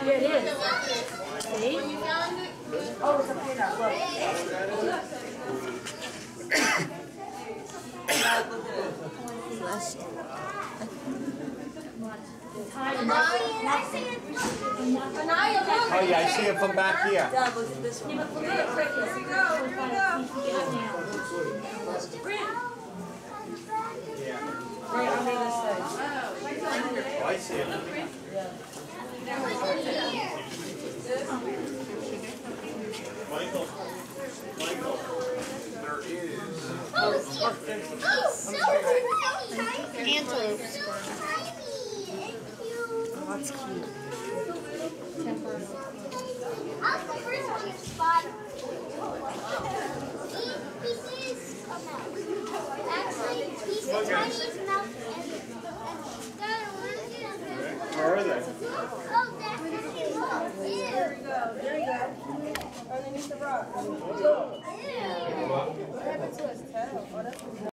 Here it is. See? Oh, it's up here now. Oh yeah, I see it from back here. Right on the other side. Oh, I see it. Michael, there is. Antelope Squirrel. Oh, that's cute. How's the first one spot? He is a mouse. Actually, he's the tiniest mouse ever. Where are they? Oh, that's the There you go. Underneath the rock. Ew. What happened to his tail?